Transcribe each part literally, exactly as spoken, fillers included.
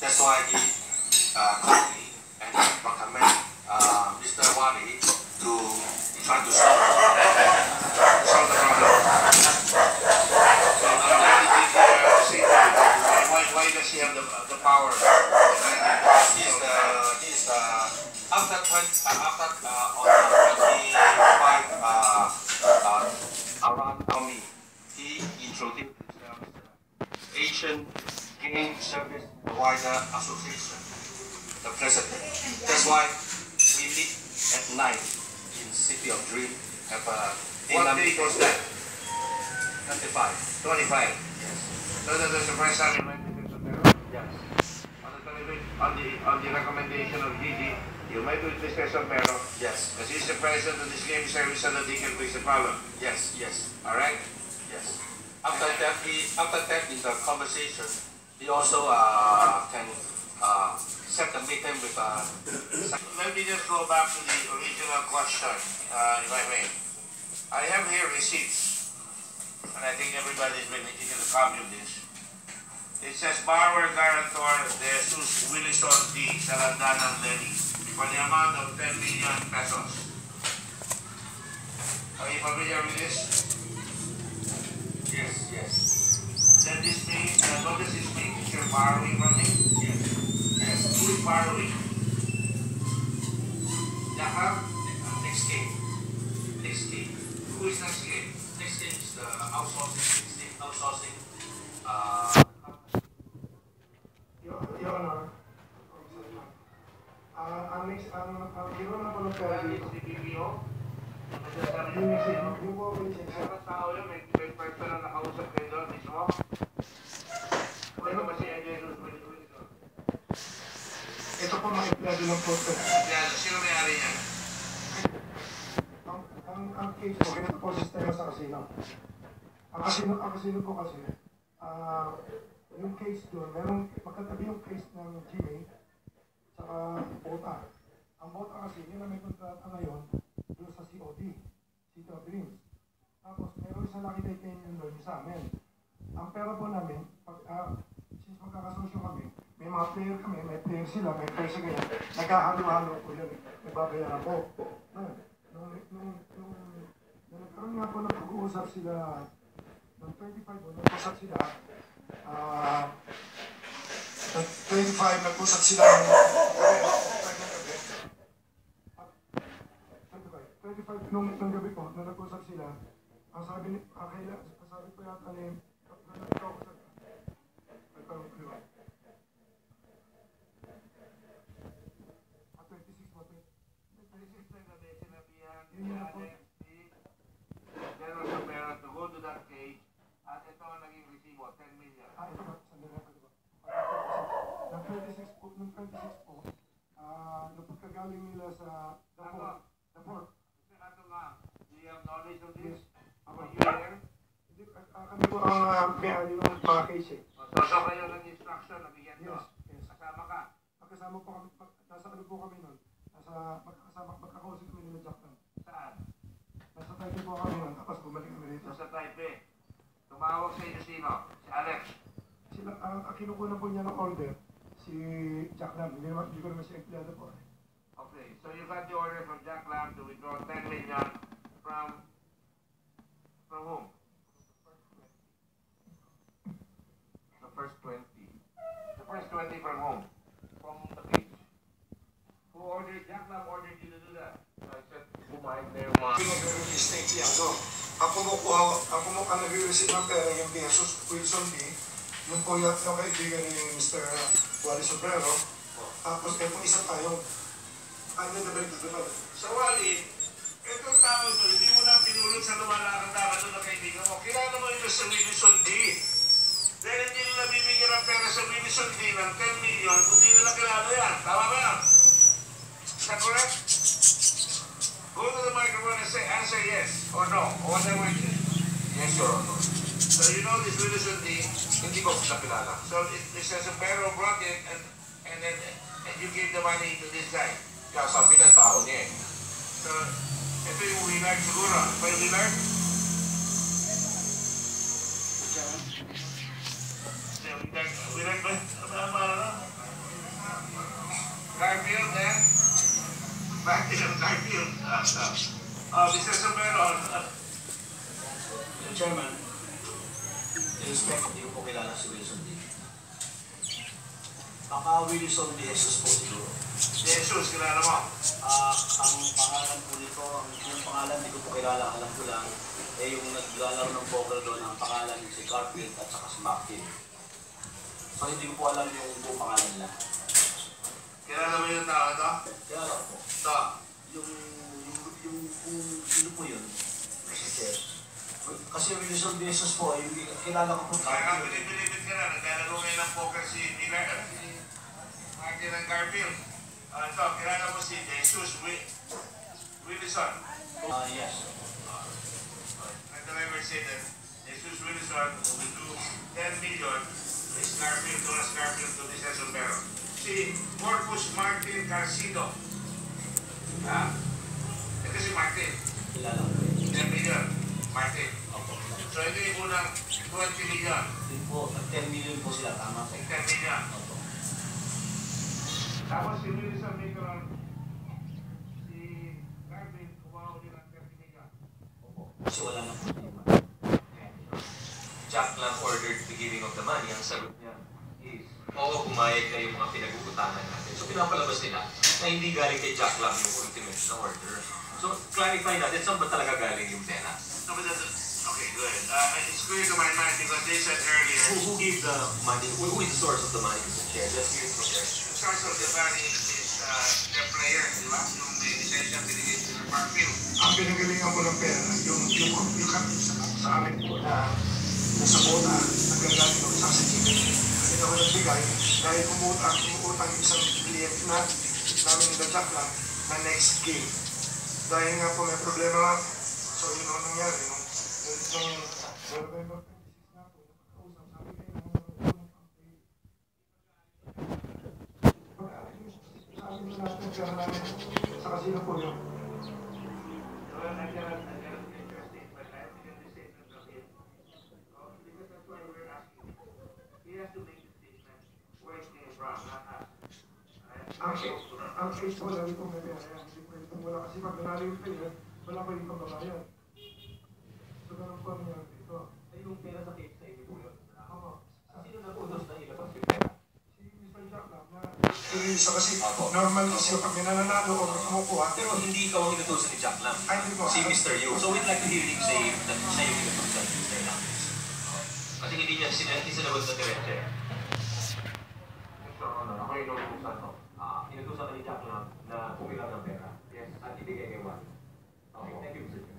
That's why he uh, called me and recommend uh, Mister Wali to try to solve, to solve the problem. So now that he did uh, say why, why does he have the, the power? He's the, he's the, after twenty, uh, after uh, on twenty-five uh, uh, around army, he introduced himself as Asian Game Service Provider Association, the president. That's why we meet at night in City of Dream. Have a what date was that? twenty-five. twenty-five. Yes. So that was the first time you went to Quezon? Yes. On the, on the on the recommendation of Gigi, you met with Mister Sombrero. Yes. Because he's the president of this game service so that he can fix the problem. Yes. Yes. All right. Yes. After that, he after that in the conversation, he also uh, can uh, set a meeting with. Uh, Let me just go back to the original question, uh, if I may. I have here receipts, and I think everybody's been taking a copy of this. It says borrower guarantor De Jesus Willison D. Salandanan Lenny for the amount of ten million pesos. Are you familiar with this? yes. Yes. Then this means, uh, what does this mean? Is you're borrowing from him? Yes. Yes. Who is borrowing? Yakab? Next game. Next game. Who is next game? Next game is the outsourcing. Next game outsourcing. Uh, Your Your Honor, ah, ang next, ang, ang ginawa na po ng pera That is dito, the B P O. yung lisensya, yung po ang lisensya. Meron tao yun, may, may person na nakausap kayo doon mismo. Ano ba si Jesus Willison? Ito po mga empleyado ng posto. Yan, sino may-ari niya? Ang, ang, ang case po, ganito po sistema sa casino. Ang casino, ang casino po kasi, ah, yung case doon, merong magkatabi yung case ng G M A saka BOTA. Ang BOTA kasi, yun na may kontrata ngayon doon sa C O D, City of Dreams. Tapos, meron isang nakititinin doon sa amin. Ang pera po namin, pag, uh, since magkakasosyo kami, may mga player kami, may player sila, may player sila ganyan, nagkahalo-halo po yun, nagbabayaran po. Nung, nung, nung, nung, nung nagkaroon nga po ng pag-uusap sila, ng twenty-five, nung nag-usap sila, ah, uh, twenty-five, nag-usap sila ng twenty-five, nung, nung gabi po, nung nag-usap sila, ang sabi ni, ang kaila, ang sabi ko yata ni, nag-ikaw ko sa, nagkaroon ko yun. twenty-six po, twenty-six na gabi, sinabihan Yun ni yun po. Alex, si General Sombrero to go to that cage at ito ang naging resibo, ten million. ah, ito ba, sandali ako diba? Nung twenty-six po, nung twenty-six po, ah, nung pagkagaling nila sa, the Ako, port, the port, ito nga, do you have knowledge of this? yes, ako, Were you there? hindi, ah, kami po ang uh, may-ari ng mga case eh. So, so kayo ng instruction, nabigyan to. Yes, yes. Kasama ka. Magkasama po kami, pag, nasa ano po kami nun, nasa, magkakasama, magkakausap kami nila Jackman. Saan? Nasa Taipei po kami nun, tapos bumalik kami dito. So, sa Taipei. Tumawag sa inyo sino? Si Alex. Sila, ang uh, kinukuha po niya ng order, si Jackman, hindi naman, hindi ko naman siya empleyado po. Okay, so you got the order from Jack Lam to withdraw ten million from, from whom? the first twenty. The first twenty from whom? From the page. Who ordered, Jack Lam ordered you to do that? So I said, kumain na yung mga... Pinag-release na empleyado. Ang kumukuha, ang kumukuha, ang nag-receive ng pera yung Jesus Wilson D, yung po yung, yung kaibigan ni Mister Wally Sombrero, tapos eh, kung isa tayong, ano na ba ito naman? So, Wally, itong tao ito, hindi mo na pinulot sa lumalakad dapat doon na kaibigan mo. Kilala mo ito sa Willison D. Dahil hindi nila bibigyan ng pera sa Willison D ng ten million kung hindi nila kilala yan. Tama ba yan? Is that correct? Go to the microphone and say, answer yes or no, or whatever it is. Yes, Your Honor. So you know this Willison D. Hindi ko siya kilala. So it, Mister Sombrero brought it and, and then and you gave the money to this guy. Kaya sabi ng tao niya eh. So, ito yung Willard siguro. Ba yung Willard? Willard, Willard ba? Ano ba? Martin and Garfield. Uh, uh, uh, Mister Sombrero, uh, Mister Chairman, in respect, hindi ko po kilala si Wilson D. Baka Wilson D. Jesus po siguro. Jesus, kilala mo? Ah, ang pangalan po nito, ang yung pangalan hindi ko po kilala, alam ko lang, eh yung naglalaro ng poker doon, ang pangalan si Garfield at saka si Martin. So hindi ko po alam yung buong pangalan nila. Kilala mo yung tao ito? Kilala ko po. Ito. Yung, yung, yung, kung sino po yun, mister Chair. Kasi Wilson D. Jesus po, yung kilala ko po. Kaya ka, binibilibid ka na, naglalaro ngayon ng poker si Miller, uh, si Martin and Garfield. Uh, ito, kilala mo si Jesus Wi- Wilson. Ah, yes. Uh, Let the member say that Jesus Wilson will do ten million is Garfield to us Garfield to this Sombrero. Si Corpus Martin Carcido. Ah, ito si Martin. Kilala ko. ten million. Martin. Opo. So ito yung unang twenty million. Yun po, ten million po sila, tama po. ten million. Opo. Tapos si Wilson Micron, si Garfield, kumawa din ng thirty million. Opo. Kasi wala na po problema. Jack lang ordered the giving of the money. Ang sagot niya is, oo, pumayag na yung mga pinag-uutangan natin. So pinapalabas nila na hindi galing kay Jack lang yung ultimate na order. So clarify natin, saan ba talaga galing yung pera? No, but that's, okay, good. Uh, it's clear to my mind because they said earlier, Who, who gave the money? Who, who is the source of the money, Mister Chair? Let's hear it from there. the source of the money is uh, their player, di ba? Yung may lisensya binigay sa Parkville. Ang pinagalingan ko ng pera, yung, yung, yung kami sa, sa amin po na nasa kota, nagagaling ko sa sasakit. Hindi ako nagbigay dahil umutang, umutang yung isang client na namin nagdadyak lang na next game. Dahil nga po may problema nga. So yun ang nangyari. Nung, nung, nung November twenty-six na po, nagkakausap, sabi kayo na sabi mo natin ang pera namin sa kasino po yun. Well, I cannot, I cannot make your statement, but I have to get the statement of him. Oh, because that's why we're asking. He has to make the statement where it came from, not us. Ang case, ang case po lagi po may pera yan. Hindi po ito wala kasi pag nanalo yung player, wala pa rin pagbabayan. So ganun po ang nangyari dito. Ay, yung pera sa case na hindi po yun. Ako, Sino nag-utos na ilabas yung pera? si Mister Jack lang na isa kasi normal siya pag may nananalo o may kumukuha. Pero hindi ikaw ang inutusan ni Jack lang. Ay, hindi po. Si Mister Yu. So we'd like to hear him say that siya yung inutusan ni Mister Lang. Kasi hindi niya sila, hindi sinagot na diretso. So, ano, ako yung inutusan to. Ah, inutusan ka ni Jack lang na pumilang ng pera. Yes, at ibigay kay Juan. Okay, thank you, Mister Chair.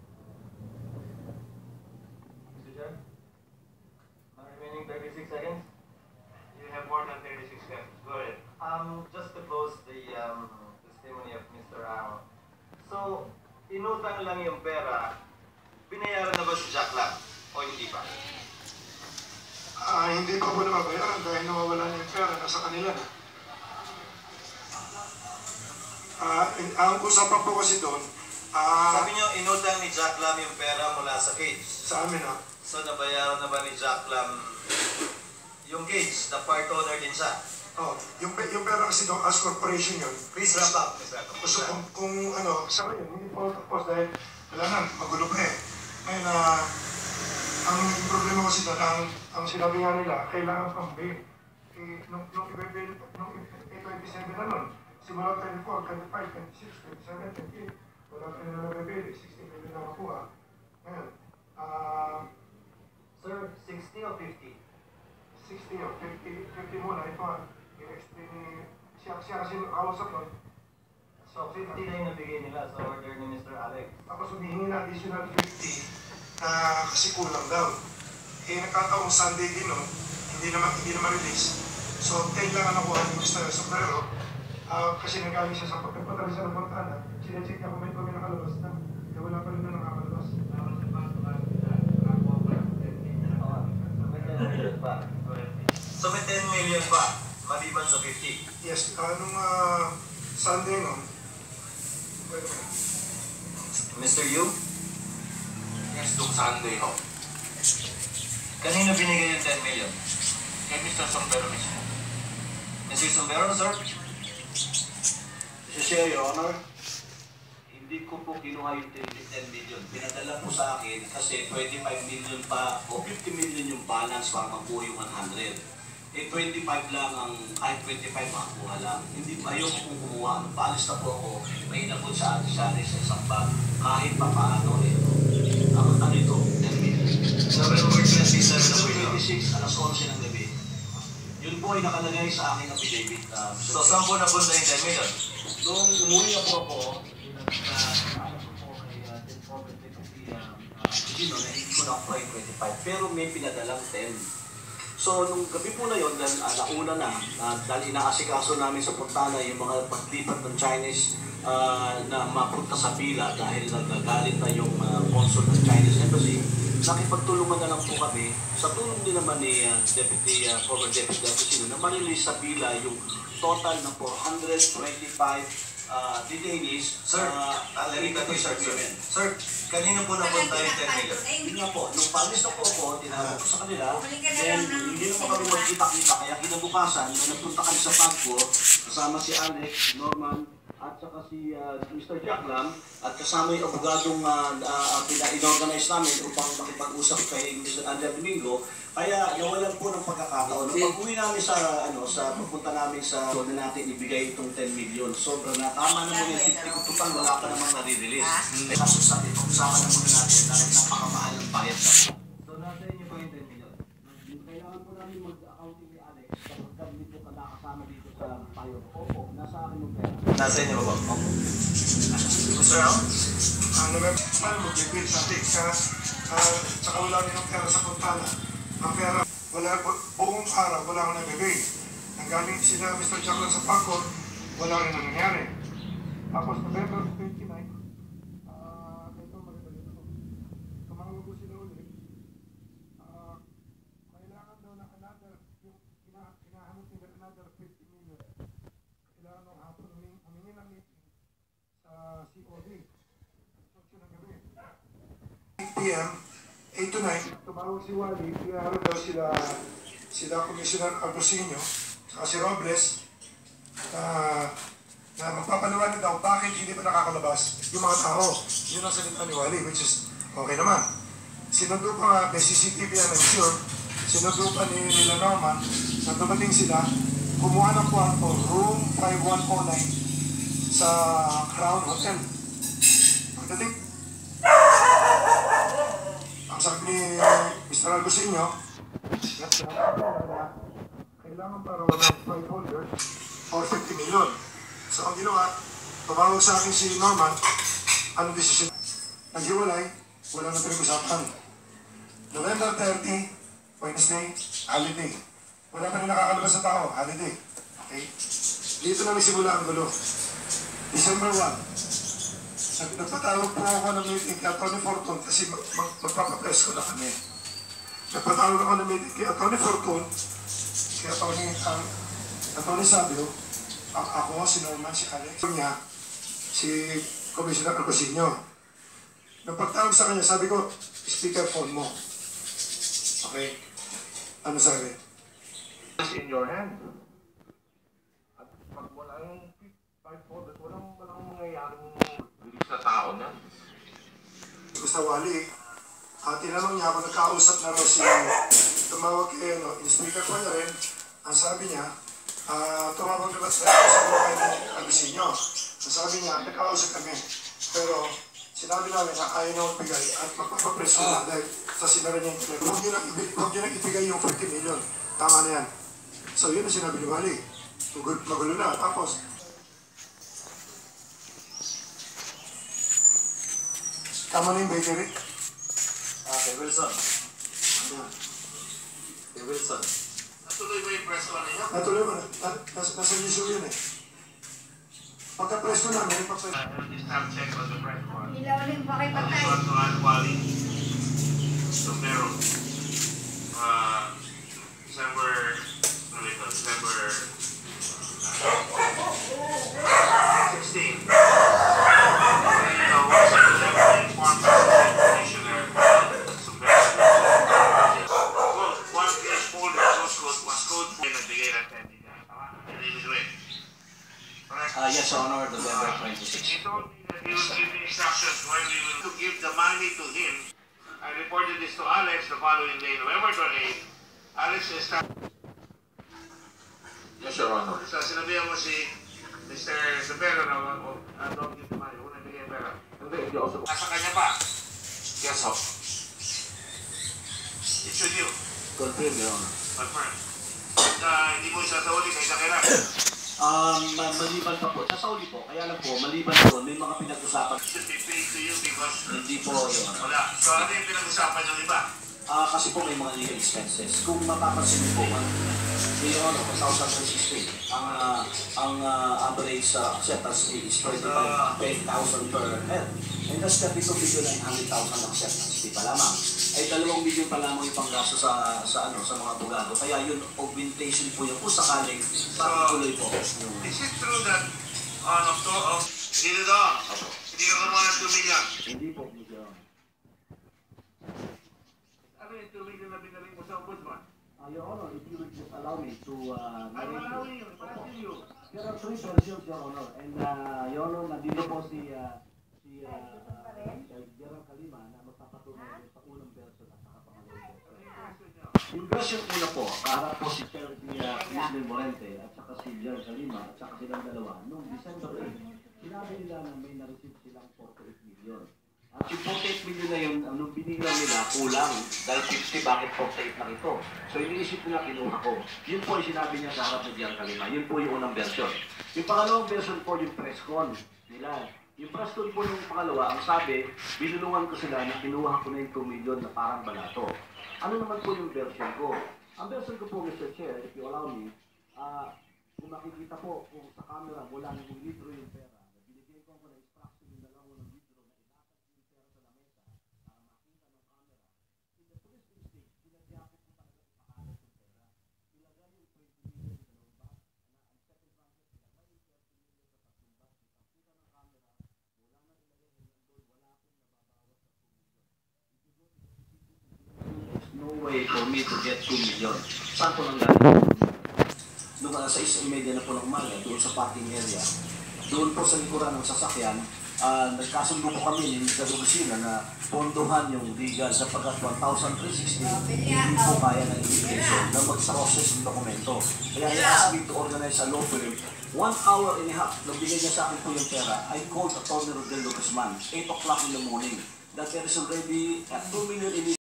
Mister Chair? Uh, remaining thirty-six seconds. You have more than thirty-six seconds. Go ahead. Um, just to close the um, testimony of Mister Ang. So, inutang lang yung pera, binayaran na ba si Jack lang? O hindi pa? Ah, hindi pa po nababayaran dahil nawawala na yung pera nasa kanila na. Ah, ang usapan po kasi doon, ah, Sabi niyo, inutang ni Jack Lam yung pera mula sa cage. sa amin ah, So, nabayaran na ba ni Jack Lam yung cage? Na part owner din siya? oh, yung, pe- yung pera kasi doon as corporation yun. Please wrap up, Mister Ato. So kung, kung ano, sa ngayon, hindi po tapos dahil wala na, magulo pa eh. Ngayon na, ang problema kasi doon, ang, ang sinabi nga nila, kailangan pang bail. Eh, nung, nung i-bail, nung i- twenty-seven na nun, simula twenty-four, twenty-five, twenty-six, twenty-seven, twenty-eight, wala pa nila na-bail, sixteen million na makuha. Ngayon, ah, Sir, sixty o fifty? sixty o fifty, fifty muna, ito ah, i-explain ni, siya, siya kasi kausap nun. So, fifty na yung nabigay nila sa order ni Mister Alex. Tapos humihingi na additional fifty na kasi kulang daw. Eh, nagkataong Sunday din, no? Hindi naman, hindi naman release. So, ten lang ang nakuha ni Mister Sombrero. Ah, kasi nagaling siya sa pagpapatali siya ng Montana. Sinecheck niya kung may kami nakalabas na. Kaya wala pa rin na nakakalabas. Tapos yung bago ba, nakakuha pa ng ten million. So, may ten million pa. So, may ten million pa, maliban sa fifty. Yes, ah, nung ah, Sunday, no? Wait a minute. Mister Yu, Yes, nung Sunday ho. kanino binigay yung ten million? Kay Mister Sombrero mismo. Mister Sombrero, sir? Mister Chair, Your Honor, hindi ko po kinuha yung ten million. Pinadala po sa akin kasi twenty-five million pa o fifty million yung balance para makuha yung one hundred. Eh twenty-five lang ang, kahit twenty-five makakuha lang. Hindi pa ayoko kung kumuha. Paalis na po ako, may inabot sa atin sa atin sa isang bag. Kahit pa paano eh. Ano, ano ito? ten million. November twenty-seven na po ito. twenty-six, alas eleven ng gabi. Yun po ay nakalagay sa aking affidavit. Uh, So, saan po napunta yung ten million? Nung umuwi na po ako, nag-aaral ko po kay Tim Robert kasi hindi no, hindi ko nakuha yung twenty-five, pero may pinadalang ten. So, nung gabi po na yun, dahil uh, nauna na, uh, dahil inaasikaso namin sa Puntana yung mga paglipat ng Chinese uh, na mapunta sa pila dahil nagagalit na yung uh, consul ng Chinese Embassy, nakipagtulungan na lang po kami sa tulong din naman ni uh, Deputy, uh, former Deputy Deputy na ma-release sa pila yung total ng four hundred twenty-five uh, detainees. Sir, uh, uh, let me cut you short, sir. Sir, kanino po napunta yung ten million? Yun nga po, nung palis na po ako, tinawag ko sa kanila, then hindi na po kami magkita-kita, kaya kinabukasan, nung nagpunta kami sa Pagco, kasama si Alex, si Norman, at saka si uh, Mister Jack Lam, at kasama yung abogadong uh, uh, pina-inorganize namin upang makipag-usap kay Mister Andrea Domingo. Kaya nawalan po ng pagkakataon. Nung pag-uwi namin sa, ano, sa pagpunta namin sa doon na natin ibigay itong ten million. Sobrang na, tama na muna yung fifty kutupan, wala pa namang nare-release. Kaya kaso sa atin, pag-usapan na muna natin dahil napakamahal ng bayad na po. So, nasa inyo po yung ten million? Kailangan po namin mag-accounting ni Alex kapag kami po nakakasama dito sa payo. Opo, nasa akin yung pera. Nasa inyo ba po? Mister Al? Ano ba? Paano mag-repeat sa atin? Kaya, uh, tsaka wala rin ang pera sa Puntana. Ang pera, wala, bu- buong araw, wala akong nabibig. Nanggaling sila Mister Jack lang sa Pagcor, wala rin ang nangyari. Tapos November twenty-nine, ah, ito maganda dito. Tumawag ko sila ulit. Ah, kailangan daw na another, yung kina- kinahamot nila another fifty million. Kailangan ng hapon humingi humingi ng meeting sa C O D. Instruction ng gabi. eight p m, eight to nine, tumawag si Wally, pinahalo daw sila, sila Commissioner Agusino, saka si Robles, na, na magpapaliwanag daw bakit hindi pa nakakalabas yung mga tao. Yun ang salita ni Wally, which is okay naman. Sinundo pa nga, may C C T V yan, I'm sure, sinundo pa ni nila Norman, na dumating sila, kumuha ng kwarto, room five one oh nine sa Crown Hotel. Pagdating, ang sabi ni Mister Agusino, kailangan pa raw ng five hundred or fifty million. So ang ginawa, tumawag sa akin si Norman, anong desisyon? Naghiwalay, wala nang pinag-usapan. November thirty, Wednesday, holiday. Wala pa rin nakakalabas sa tao, holiday. Okay? Dito na nagsimula ang gulo. December first, nag- nagpatawag po ako ng meeting kay Atty. Fortun kasi mag- mag- magpapapress ko na kami. Nagpatawag ako ng meeting kay Atty. Fortun, kay Atty. Um, Atty. Sabio, a- ako, si Norman, si Alex, niya, si Commissioner Agusino. Nagpatawag sa kanya, sabi ko, speakerphone mo. Okay? Ano sabi? It's in your hand. At pag wala yung five hundred, walang, walang mangyayaring bilis na tao na. Basta Wally, uh, tinanong niya ako, nagkausap na raw si, tumawag kay, ano, in-speaker ko na rin, ang sabi niya, uh, tumawag na ba sa kay Agusino. Ang sabi niya, nagkausap kami, pero sinabi namin na ayaw na magbigay at magpapapreso na dahil sa sinara niya yung telepono. Huwag niyo nang ibig- huwag niyo nang ibigay yung fifty million. Tama na yan. So yun ang sinabi ni Wally. Tugod, magulo na. Tapos, tama na yung bakery. Ah, kay Wilson. Kay Wilson. Natuloy ba yung press ko ninyo? Natuloy mo na. na- Nasa, nasa issue yun eh. Pagka-press ko namin, pagka-press. I just have check on the press one. Ilaw ulit pa kayo I patay. just want to add Wally Somero. Uh, December, ano ito? December sixteen. Uh, once I informed the Commissioner Somero. Quote, one page folder, source code, was code, nagbigay ng ten million. Tama? Hindi nyo it. Correct? Uh, yes, Your Honor, November twenty-sixth. He told me that he will give the instructions when we will to give the money to him. I reported this to Alex the following day, November twenty-eighth. Alex is Yes, Your Honor. So, sinabihan mo si Mister Sabero na uh, uh, don't give the money. Una bigay yung pera. Hindi, hindi ako. Nasa kanya pa. Yes, ho. It should you. Confirm, Your Honor. Confirm. At uh, hindi mo isa sa uli kay Sakira. Um, ma- maliban pa po, sasauli po, kaya lang po, maliban po, may mga pinag-usapan. Should be paid to you because Hindi po, Your Honor. wala. So, ano yung pinag-usapan ng iba? Ah, kasi po may mga legal expenses. Kung mapapansin niyo po, man, Your Honor, two thousand sixteen, ang ah, ang ah, average sa acceptance fee is twenty-five thousand per head. And that's thirty-two million nine hundred thousand acceptance fee pa lamang. Ay dalawang million pa lamang yung panggasto sa sa ano sa mga abogado. Kaya yun augmentation po yung kung sakaling patuloy po. Yung, Is it true that on October, oh, dito daw, hindi ka kumuha ng two million? hindi po, Your Honor. Ano yung two million na binaling mo sa ombudsman? Uh, Your Honor, if you would just allow me to uh, Ay, narrate wala ko you. yun. Parang you. There are three versions, Your Honor. And uh, Your Honor, nandito po si uh, si uh, uh, Gerald Kalima na magpapatunay sa unang version at saka pangalawang version. Yung version una po, kaharap po si Sir si uh, Ismael Morente at saka si Gerald Kalima at saka silang dalawa. Noong December eighth, sinabi nila na may na-receive silang forty-eight million. At yung forty-eight million na yun, anong binilang nila, kulang. Dahil fifty, bakit forty-eight lang ito? So iniisip nila, kinuha ko. Yun po yung sinabi niya sa harap ni Gerald Kalima. Yun po yung unang version. Yung pangalawang version po yung press con nila. Yung press con po yung pangalawa, ang sabi, binulungan ko sila na kinuha ko na yung two million na parang balato. Ano naman po yung version ko? Ang version ko po, Mister Chair, if you allow me, ah, kung makikita po kung sa camera mula nang withdraw yung pera, binigay ko ko na instruction yung dalawa ng withdraw na ilatag yung pera sa lamesa para makita ng camera. In the first mistake, pinagyapit ko talaga ipakalat yung pera. Ilagay yung twenty million sa dalawang bag, na ang second transit, ilagay yung thirty million sa tatlong bag, ipakita ng camera, wala na ilagay yung doon, wala akong nababawas sa two million. If you go to the C C T V, there's no way for me to get two million. Saan ko nang galing? Nung uh, sa isang media na po ng umaga, doon sa parking area, doon po sa likuran ng sasakyan, uh, nagkasundo po kami ni Mister Lucina na pondohan yung legal sapagkat one thousand three hundred sixty hindi po kaya ng immigration na mag-process ng dokumento. Kaya he asked me to organize a law firm. One hour and a half, nagbigay niya sa akin po yung pera. I called Atty. Rodel Guzman, eight o'clock in the morning, that there is already uh, two million in